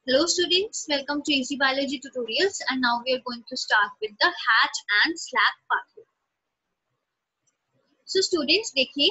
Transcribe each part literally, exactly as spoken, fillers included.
Hello students, welcome to Easy Biology Tutorials, and now we are going to start with the hatch and slack pathway. So students, देखिए,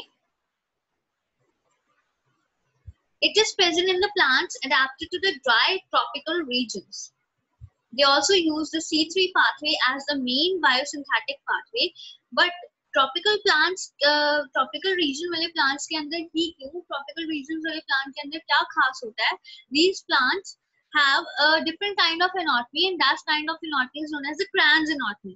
it is present in the plants adapted to the dry tropical regions. They also use the C three pathway as the main biosynthetic pathway, but tropical plants, uh, tropical region वाले plants के अंदर ही क्यों, tropical regions वाले plant के अंदर क्या खास होता है? These plants have a different kind of anatomy, and that kind of anatomy is known as the Kranz anatomy.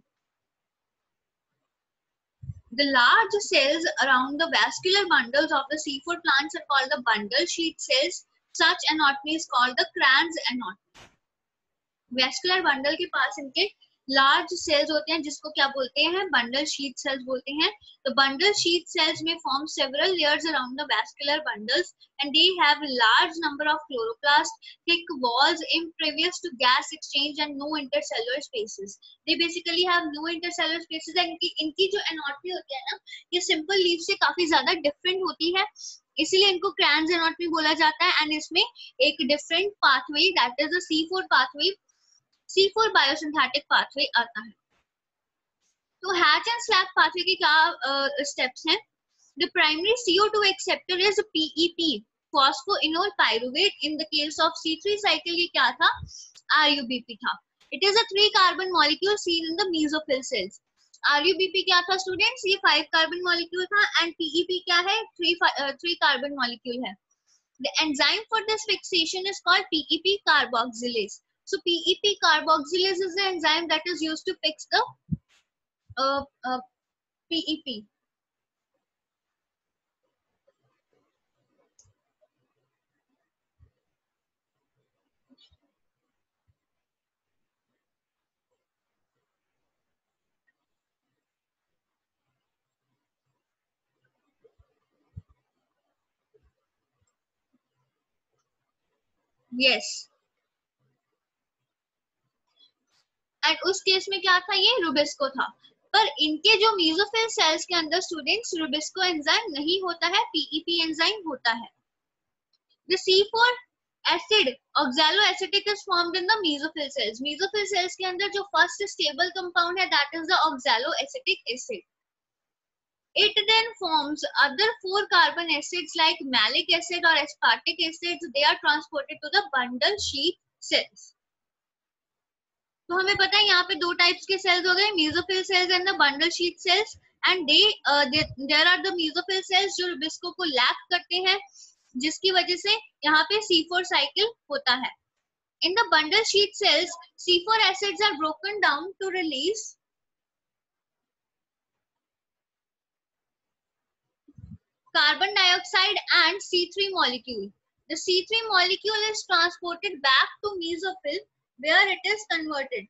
The large cells around the vascular bundles of the C four plants are called the bundle sheath cells. Such anatomy is called the Kranz anatomy. Vascular bundle के पास इनके large cells होते हैं जिसको क्या बोलते हैं, bundle sheath cells बोलते हैं. The bundle sheath cells may form several layers around the vascular bundles, and they have a large number of chloroplasts, thick walls impervious to gas exchange, and no intercellular spaces. They basically have no intercellular spaces. and इनकी इनकी जो anatomy होती है ना, ये simple leaf से काफी ज्यादा different होती है, इसीलिए इनको Kranz anatomy बोला जाता है. एंड इसमें एक different pathway, that is the C four pathway, C four biosynthetic pathway आता है. तो hatch and slack pathway के क्या steps हैं? The primary C O two acceptor is P E P, phosphoenol pyruvate. In the case of C three cycle ये क्या था? R U B P था. It is a three carbon molecule seen in the mesophyll cells. R U B P क्या था students? ये five carbon molecule था, and P E P क्या है? three uh, three carbon molecule है. The enzyme for this fixation is called P E P carboxylase. So P E P carboxylase is the enzyme that is used to fix the uh, uh, P E P. Yes. And उस case में क्या था, ये Rubisco था. पर इनके जो mesophyll cells के अंदर स्टूडेंट्स रुबिस्को एंजाइम नहीं होता है, पीईपी एंजाइम होता है. The C four acid oxaloacetic is formed in the mesophyll cells. Mesophyll cells के अंदर जो फर्स्ट स्टेबल कंपाउंड है, that is the oxaloacetic acid. It then forms other four carbon acids like malic acid or aspartic acid. They are transported to the bundle sheath cells. तो हमें पता है यहाँ पे दो टाइप्स के सेल्स हो गए, mesophyll cells and the bundle sheath cells. And they there are the mesophyll cells जो रुबिस्को को लैक करते हैं, जिसकी वजह से यहाँ पे C four साइकिल होता है. In the bundle sheath cells C four acids are broken down to release carbon dioxide and C three molecule. The C three molecule is transported back to mesophyll where it is converted.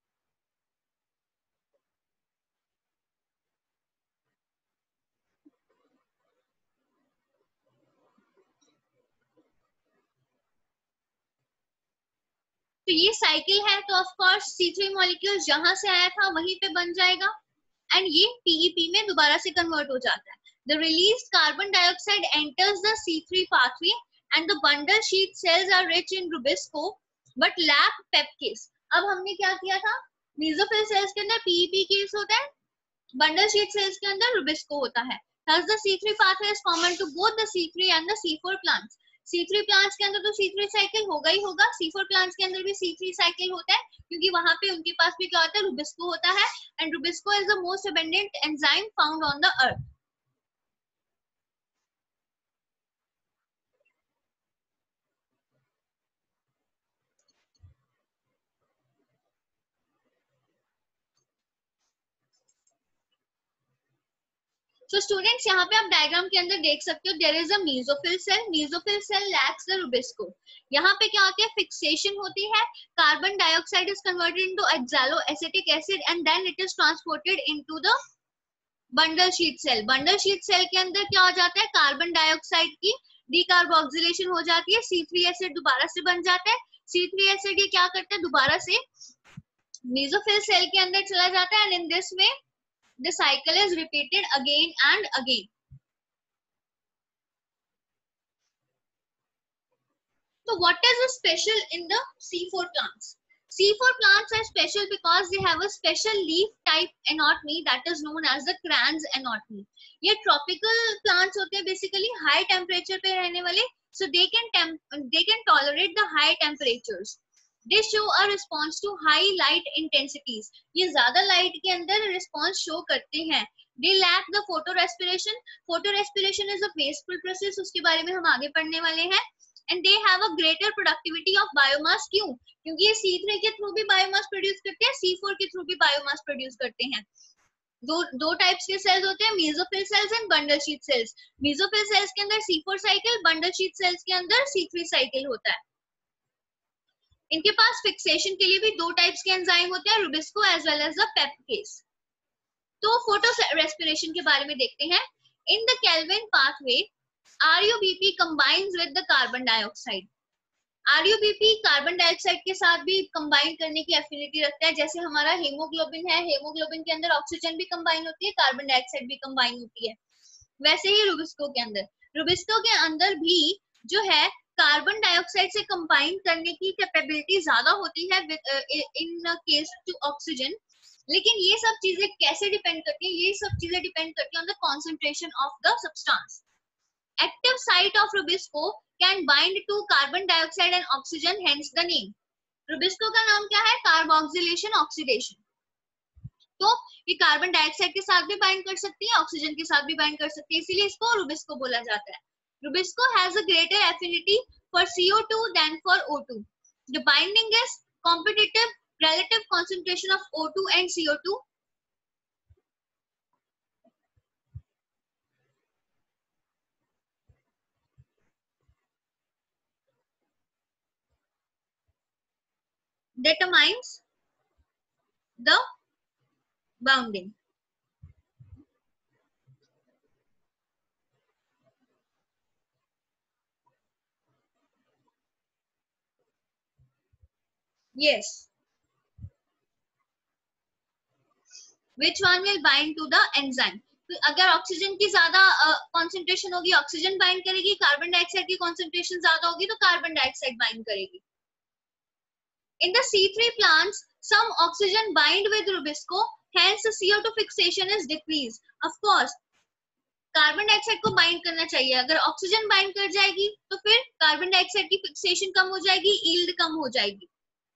तो ये cycle है, तो of course C three molecule जहां से आया था वहीं पे बन जाएगा, एंड ये P E P में दोबारा से कन्वर्ट हो जाता है. The released carbon dioxide enters the C three pathway and the bundle sheath cells are rich in rubisco but lack pepcase. अब हमने क्या किया था, mesophyll cells के अंदर P E P केस होता है, bundle sheath cells के अंदर rubisco होता है. Thus the C three pathway is common to both the C three and the C four plants. C three plants के अंदर तो C three साइकिल होगा ही होगा, C four प्लांट्स के अंदर भी C three साइकिल होता है, क्योंकि वहां पे उनके पास भी क्या होता है, रुबिस्को होता है. And rubisco is the most abundant enzyme found on the earth. So students, यहाँ पे आप डायग्राम के अंदर देख सकते हो, there is a mesophyll cell. Mesophyll cell lacks the rubisco. यहाँ पे क्या होती है, फिक्सेशन होती है, carbon dioxide is converted into oxaloacetic acid and then it is transported into the bundle sheath cell. Bundle sheath cell के अंदर क्या हो जाता है, कार्बन डाइऑक्साइड की डीकार्बोक्सिलेशन हो जाती है, C three एसिड दोबारा से बन जाता है. C three एसिड ये क्या करता है, दोबारा से mesophyll cell के अंदर चला जाता है, and in this way the cycle is repeated again and again. So what is the special in the C four plants? C four plants are special because they have a special leaf type anatomy that is known as the Kranz anatomy. ये tropical plants होते हैं basically high temperature पे रहने वाले, so they can temp they can tolerate the high temperatures. They show a response to high light intensities. ये ज़्यादा light के अंदर response show करते हैं. They lack the photorespiration. Photorespiration is a wasteful process. उसके बारे में हम आगे पढ़ने वाले हैं. And they have a greater productivity of biomass. क्यों? क्योंकि ये C three के थ्रू भी बायोमास प्रोड्यूस करते हैं, C four के थ्रू भी बायोमास प्रोड्यूस करते हैं. दो दो टाइप्स के सेल्स होते हैं, mesophyll cells and bundle sheath cells. Mesophyll cells के अंदर C four cycle, bundle sheath cells के अंदर C three साइकिल होता है. इनके पास फिक्सेशन के लिए भी दो टाइप्स के एंजाइम होते हैं, rubisco as well as the PEPcase. तो फोटो रेस्पिरेशन के बारे में देखते हैं. In the Calvin pathway R U B P combines with the carbon dioxide. R U B P carbon dioxide के साथ भी कंबाइन करने की एफिनिटी रखता है. जैसे हमारा हेमोग्लोबिन है, हेमोग्लोबिन के अंदर ऑक्सीजन भी कंबाइन होती है, कार्बन डाइऑक्साइड भी कंबाइन होती है. वैसे ही रुबिस्को के अंदर रुबिस्को के अंदर भी जो है कार्बन डाइऑक्साइड से कंबाइन करने की कैपेबिलिटी ज्यादा होती है इन केस टू ऑक्सीजन. लेकिन ये सब चीजें कैसे डिपेंड करती है? ये सब चीजें डिपेंड करती है on the concentration of the substance. Active site of Rubisco can bind to carbon dioxide and oxygen, hence the name. Rubisco का नाम क्या है? Carboxylation oxidation. तो ये कार्बन डाइऑक्साइड के साथ भी बाइंड कर सकती है, ऑक्सीजन के साथ भी बाइंड कर सकती है, इसीलिए इसको रुबिस्को बोला जाता है. Rubisco has a greater affinity for C O two than for O two. The binding is competitive relative concentration of O two and C O two. Determines the bounding. Yes. Which one will bind to the enzyme? तो अगर oxygen की ज्यादा concentration uh, होगी, oxygen bind करेगी. Carbon dioxide की concentration ज्यादा होगी तो कार्बन डाइऑक्साइड बाइंड करेगी. In the C three plants, some oxygen bind with Rubisco, hence the C O two fixation is decreased. Of course, carbon dioxide को bind करना चाहिए. अगर ऑक्सीजन बाइंड कर जाएगी तो फिर कार्बन डाइऑक्साइड की फिक्सेशन कम हो जाएगी, यील्ड कम हो जाएगी.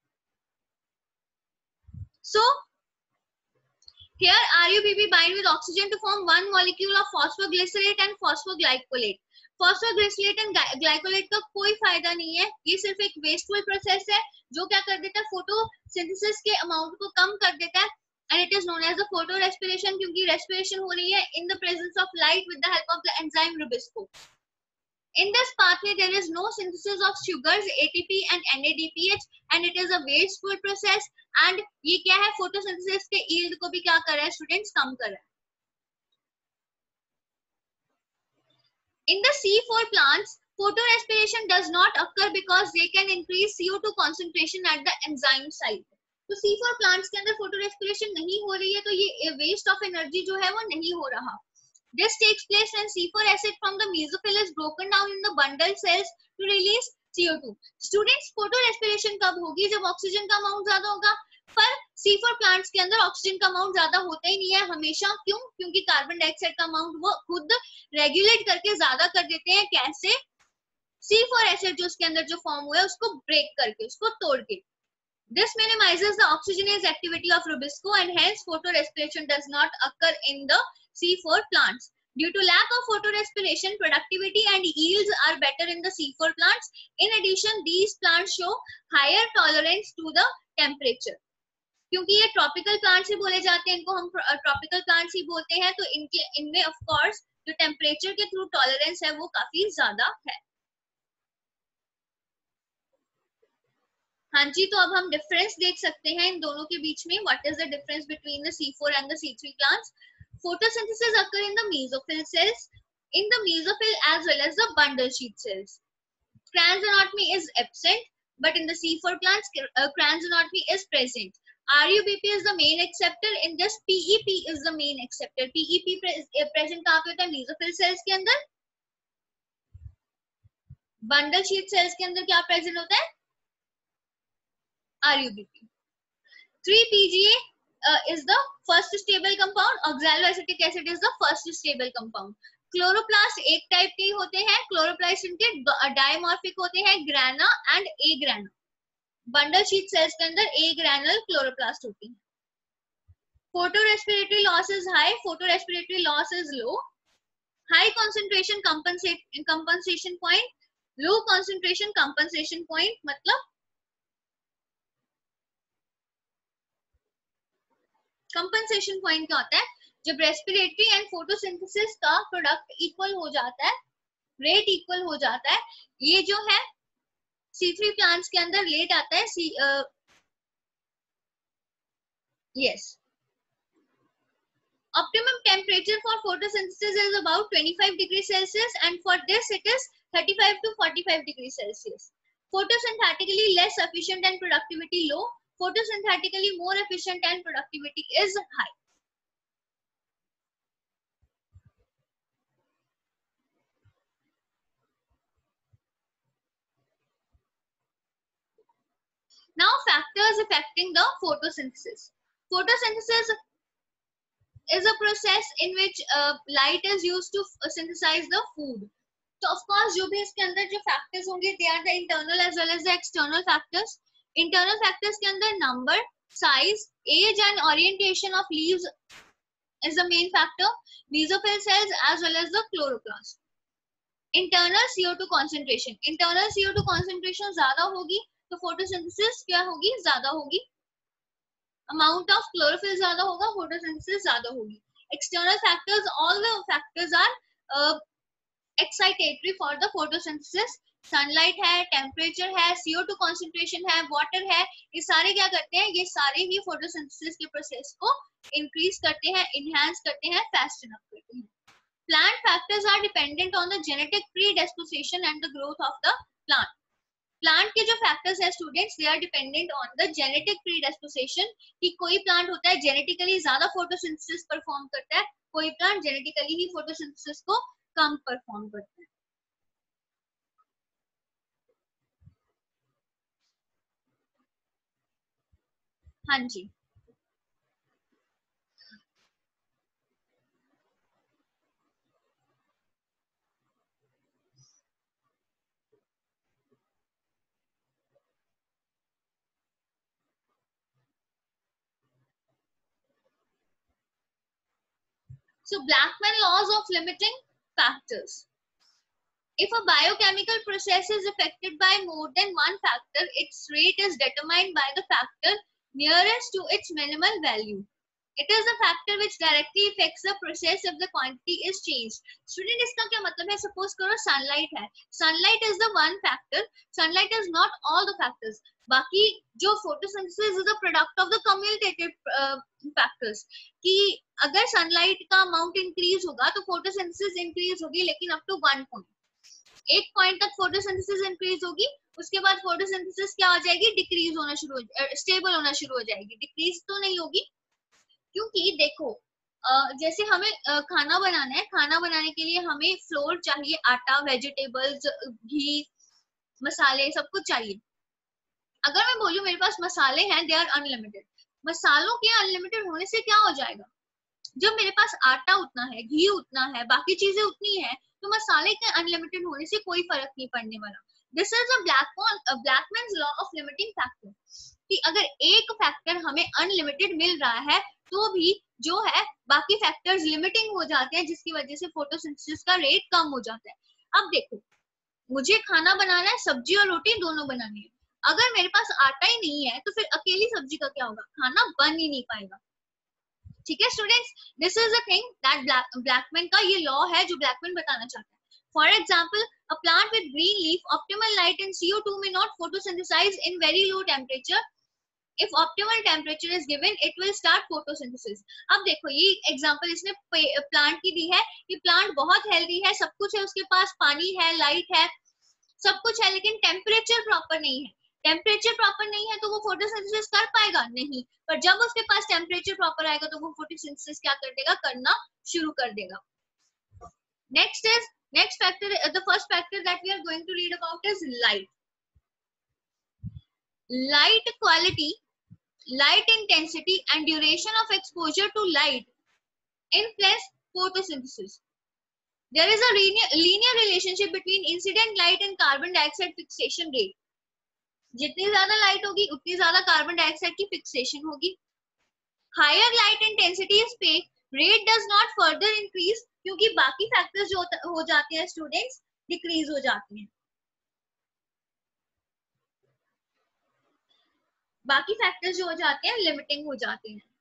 So here R U B P bind with oxygen to form one molecule of phosphoglycerate and phosphoglycolate. Phosphoglycerate and glycolate का कोई फायदा नहीं है, ये सिर्फ एक वेस्टफुल प्रोसेस है जो क्या कर देता है, फोटोसिंथेसिस के अमाउंट को कम कर देता है. And it is known as the photo respiration, क्योंकि रेस्पिरेशन हो रही है in the presence of light with the help of the enzyme rubisco. In this pathway there is no synthesis of sugars, A T P and N A D P H, and it is a wasteful process. And ये क्या है, photosynthesis के yield को भी क्या कर रहा है स्टूडेंट्स, कम कर रहा है. In the C four plants, photorespiration does not occur because they can increase C O two concentration at the enzyme site. तो C four plants के अंदर photorespiration नहीं हो रही है, तो ये waste of energy जो है वो नहीं हो रहा. This takes place when C four acid from the mesophyll is broken down in the bundle cells to release C O two. Students, photorespiration कब होगी? जब ऑक्सीजन का अमाउंट ज्यादा होगा. पर C four प्लांट्स के अंदर ऑक्सीजन का अमाउंट ज्यादा होता ही नहीं है हमेशा. क्यों? क्योंकि कार्बन डाइऑक्साइड का अमाउंट वो खुद रेगुलेट करके ज्यादा कर देते हैं. कैसे? C four एसिड जो उसके अंदर जो फॉर्म हुआ है उसको ब्रेक करके, उसको तोड़ के. This minimizes the oxygenase activity of Rubisco and hence photorespiration does not occur in the C four plants. Due to lack of photorespiration, productivity and yields are better in the C four plants. In addition, these plants show higher tolerance to the temperature. क्योंकि ये tropical plants ही बोले जाते हैं, इनको हम tropical plants ही बोलते हैं, तो इनके इनमें ऑफ कोर्स जो टेम्परेचर के थ्रू टॉलरेंस है वो काफी ज्यादा है. हाँ जी, तो अब हम डिफरेंस देख सकते हैं इन दोनों के बीच में. What is the difference between the C four and the C three plants? Photosynthesis occur in the mesophyll cells, in the mesophyll as well as the bundle sheet cells. Kranz anatomy is absent, but in the C four plants, uh, Kranz anatomy is present. R U B P is the main acceptor. In this, P E P is the main acceptor. P E P pre present कहाँ पे होता है? mesophyll cells के अंदर. Bundle sheath cells के अंदर क्या present होता है? RUBP. three P G A uh, is the first stable compound. Oxaloacetic acid is the first stable compound. Chloroplast एक टाइप के होते हैं. क्लोरोप्लास्ट इनके डायमॉर्फिक होते हैं, grana and a grana. Bundle sheath cells के अंदर ए ग्रैनल क्लोरोप्लास्ट होती है. Photo respiratory loss is high, photo respiratory loss is low. High concentration compensation point, low concentration compensation point. मतलब कंपनसेशन पॉइंट क्या होता है? जब रेस्पिरेटरी एंड फोटोसिंथेसिस का प्रोडक्ट इक्वल हो जाता है, रेट इक्वल हो जाता है. ये जो है सी थ्री प्लांट्स के अंदर लेट आता है. See yes, optimum temperature for photosynthesis is about twenty-five degrees Celsius, and for this it is thirty-five to forty-five degrees Celsius. Photosynthetically less efficient and productivity low. Photosynthetically more efficient and productivity is high. Now factors affecting the photosynthesis. Photosynthesis is a process in which uh, light is used to uh, synthesize the food. So of course जो भी इसके अंदर जो factors होंगे, they are the internal as well as the external factors. Internal factors के अंदर number, size, age and orientation of leaves is the main factor. Mesophyll cells as well as the chloroplast. Internal C O two concentration. Internal C O two concentration ज़्यादा होगी तो photosynthesis क्या होगी? ज़्यादा होगी. Amount of chlorophyll ज़्यादा होगा, photosynthesis ज़्यादा होगी. External factors, all the factors are uh, excitatory for the photosynthesis. Sunlight है, temperature है, C O two concentration है, water है, ये सारे क्या करते हैं? ये सारे ही photosynthesis के process को increase करते हैं, enhance करते हैं, fasten up करते हैं. Plant factors are dependent on the genetic predisposition and the growth of the plant. Plant के जो फैक्टर्स है students, they are dependent on the genetic predisposition. कि कोई प्लांट होता है जेनेटिकली ज्यादा फोटोसिंथेसिस परफॉर्म करता है, कोई प्लांट जेनेटिकली ही फोटोसिंथेसिस को कम परफॉर्म करता है. हाँ जी. So Blackman laws of limiting factors. If a biochemical process is affected by more than one factor, its rate is determined by the factor nearest to its minimal value. It is the factor which directly affects the process if the quantity is changed. Student, इसका क्या मतलब है? Suppose करो sunlight है. Sunlight is the one factor. Sunlight is not all the factors. बाकी जो photosynthesis is the product of the cumulative uh, factors. कि अगर sunlight का amount increase होगा तो photosynthesis increase होगी, लेकिन up to one point. एक पॉइंट तक फोटोसिंथेसिस इंक्रीज होगी, उसके बाद फोटोसिंथेसिस क्या हो जाएगी? डिक्रीज होना शुरू हो, स्टेबल होना शुरू हो जाएगी. डिक्रीज तो नहीं होगी, क्योंकि देखो जैसे हमें खाना बनाना है, खाना बनाने के लिए हमें फ्लोर चाहिए, आटा, वेजिटेबल्स, घी, मसाले, सब कुछ चाहिए. अगर मैं बोलूं मेरे पास मसाले हैं, दे आर अनलिमिटेड. मसालों के अनलिमिटेड होने से क्या हो जाएगा? जब मेरे पास आटा उतना है, घी उतना है, बाकी चीजें उतनी है, तो मसाले के अनलिमिटेड होने से कोई फर्क नहीं पड़ने वाला. This is a Blackman's law of limiting factor. कि अगर एक फैक्टर हमें अनलिमिटेड मिल रहा है तो भी जो है बाकी फैक्टर्स लिमिटिंग हो जाते हैं, जिसकी वजह से फोटोसिंथेसिस का रेट कम हो जाता है. अब देखो, मुझे खाना बनाना है, सब्जी और रोटी दोनों बनानी है. अगर मेरे पास आटा ही नहीं है तो फिर अकेली सब्जी का क्या होगा? खाना बन ही नहीं पाएगा. ठीक है students, this is a thing that Blackman का ये लॉ है जो ब्लैकमैन बताना चाहता है. For example, a plant with green leaf, optimal light and C O two may not photosynthesize in very low temperature. If optimal temperature is given, it will start photosynthesis. अब देखो, ये example इसने plant की दी है. ये plant बहुत healthy है, सब कुछ है, उसके पास पानी है, लाइट है, सब कुछ है, लेकिन टेम्परेचर प्रॉपर नहीं है. टेम्परेचर प्रॉपर नहीं है तो वो फोटोसिंथेसिस कर पाएगा? नहीं. पर जब उसके पास टेम्परेचर प्रॉपर आएगा तो वो फोटोसिंथेसिस क्या कर देगा? करना शुरू कर देगा. Next is Next factor, uh, the first factor that we are going to read about is light. Light quality, light intensity, and duration of exposure to light influence photosynthesis. There is a linear, linear relationship between incident light and carbon dioxide fixation rate. जितनी ज्यादा light होगी उतनी ज्यादा carbon dioxide की fixation होगी. Higher light intensity is peak, rate does not further increase क्योंकि बाकी factors जो हो जाते हैं स्टूडेंट्स डिक्रीज हो जाते हैं. बाकी फैक्टर्स जो हो जाते हैं लिमिटिंग हो जाते हैं.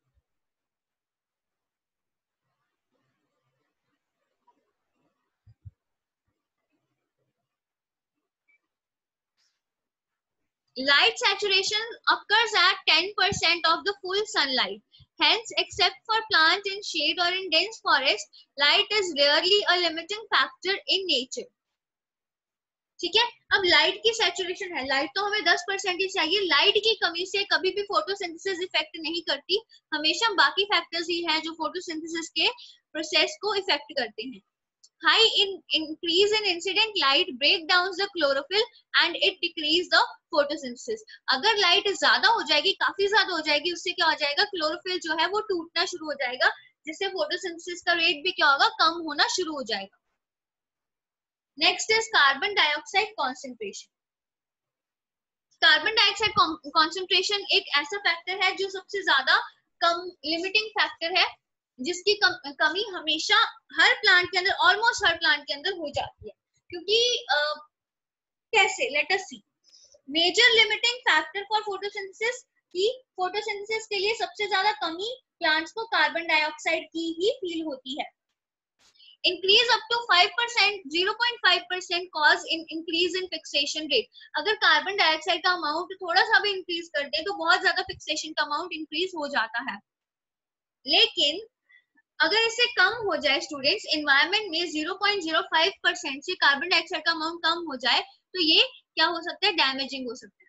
Light saturation occurs at ten percent of the full sunlight. Hence, except for plants in shade or in dense forest, light is rarely a limiting factor in nature. ठीक है. अब लाइट की सैचुरेशन है, light तो हमें दस percent ही चाहिए. Light की कमी से कभी भी फोटोसिंथेसिस इफेक्ट नहीं करती, हमेशा बाकी फैक्टर्स ही हैं जो फोटोसिंथेसिस के प्रोसेस को इफेक्ट करते हैं. High in increase in incident light break down the chlorophyll and it decrease the photosynthesis. अगर लाइट ज्यादा हो जाएगी, काफी ज्यादा हो जाएगी, उससे क्या हो जाएगा, क्लोरोफिल जो है वो टूटना शुरू हो जाएगा, जिससे फोटोसिंथेसिस का रेट भी क्या होगा, कम होना शुरू हो जाएगा. Next is carbon dioxide concentration. Carbon dioxide concentration एक ऐसा फैक्टर है जो सबसे ज्यादा कम लिमिटिंग फैक्टर है, जिसकी कम, कमी हमेशा हर प्लांट के अंदर, ऑलमोस्ट हर प्लांट के अंदर हो जाती है. क्योंकि uh, कैसे, let us see. Major limiting factor for photosynthesis की फोटोसिंथेसिस के लिए सबसे ज्यादा कमी प्लांट्स को कार्बन डाइऑक्साइड की ही फील होती है. Increase up to five percent, zero point five percent cause in increase in fixation rate. अगर कार्बन डाइऑक्साइड का अमाउंट थोड़ा सा भी इंक्रीज कर दे तो बहुत ज्यादा फिक्सेशन का अमाउंट इंक्रीज हो जाता है. लेकिन अगर इससे कम हो जाए स्टूडेंट्स, एनवायरनमेंट में zero point zero five percent से कार्बन डाइऑक्साइड का अमाउंट कम हो जाए तो ये क्या हो सकता है, डैमेजिंग हो सकता है.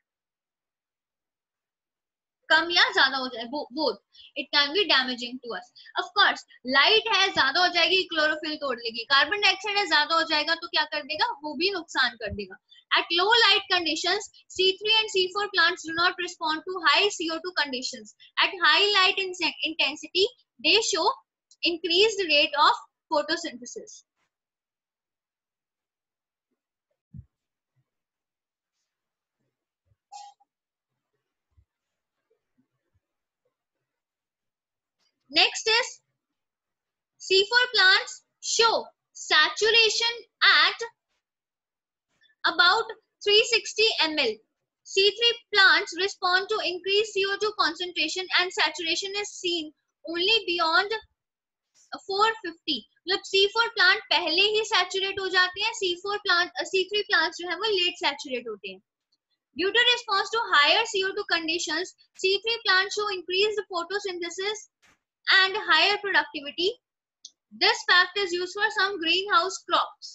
कम या ज्यादा हो जाए, both, it can be damaging to us. Of course light है ज्यादा हो जाएगी, क्लोरोफिल तोड़ लेगी. कार्बन डाइऑक्साइड है ज्यादा हो जाएगा तो क्या कर देगा, वो भी नुकसान कर देगा. At low light conditions, C three and C four plants do not respond to high C O two conditions. At high light intensity, they show increased rate of photosynthesis. Next is C four plants show saturation at about three hundred sixty milliliters. C three plants respond to increased C O two concentration and saturation is seen only beyond four fifty. मतलब C four plant पहले ही saturate हो जाते हैं, C four plant C three plants जो है वो late saturate होते हैं. Due to response to higher C O two conditions, C three plants show increased photosynthesis and higher productivity. This fact is used for some greenhouse crops.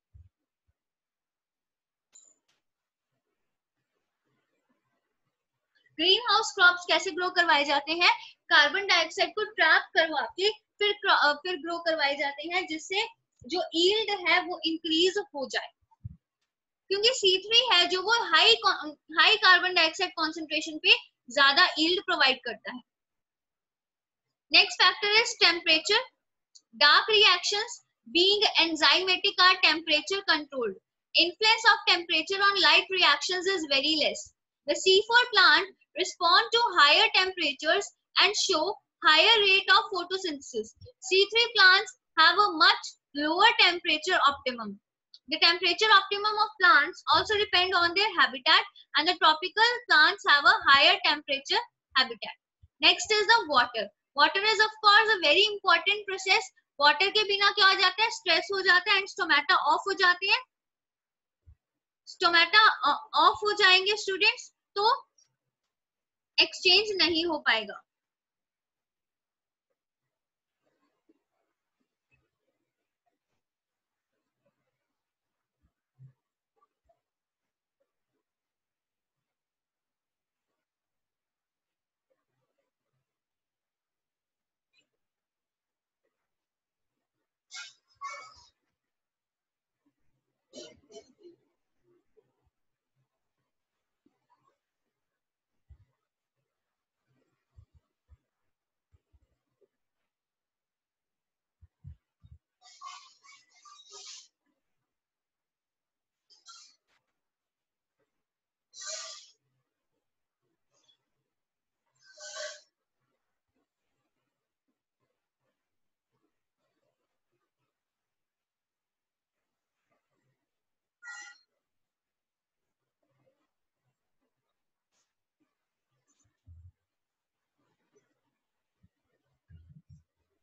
Greenhouse crops कैसे grow करवाए जाते हैं, carbon dioxide को trap करवा के फिर फिर grow करवाए जाते हैं, जिससे जो यील्ड है वो इंक्रीज हो जाए. क्योंकि C three है जो वो high high carbon dioxide concentration पे ज्यादा यील्ड प्रोवाइड करता है. Next factor is temperature. Dark reactions being enzymatic are temperature controlled. Influence of temperature on light reactions is very less. The C four plant respond to higher temperatures and show higher rate of photosynthesis. C three plants have a much lower temperature optimum. The temperature optimum of plants also depend on their habitat, and the tropical plants have a higher temperature habitat. Next is the water. Water is of course a very important process. Water के बिना क्या हो जाता है, stress हो जाता है and stomata of हो जाते हैं. स्टोमेटा ऑफ हो जाएंगे स्टूडेंट्स तो एक्सचेंज नहीं हो पाएगा.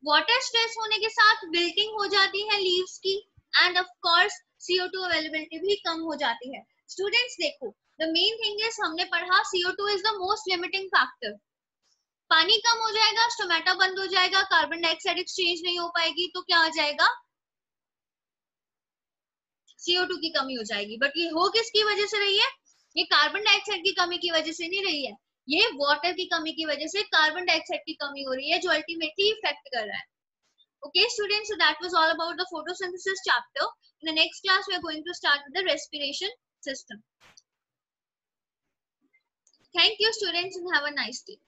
वाटर स्ट्रेस होने के साथ विल्टिंग हो जाती है लीव्स की, and of course C O two availability भी कम हो जाती है। स्टूडेंट्स देखो, द मेन थिंग इज हमने पढ़ा C O two is the most limiting factor. पानी कम हो जाएगा, स्टोमेटा बंद हो जाएगा, कार्बन डाइऑक्साइड एक्सचेंज नहीं हो पाएगी, तो क्या आ जाएगा, C O टू की कमी हो जाएगी। बट ये हो किसकी वजह से रही है, ये कार्बन डाइऑक्साइड की कमी की वजह से नहीं रही है, ये वाटर की कमी की वजह से कार्बन डाइऑक्साइड की कमी हो रही है, जो अल्टीमेटली इफेक्ट कर रहा है। Okay students, so that was all about the photosynthesis chapter. In the next class we are going to start with the respiration system. Thank you students and have a nice day.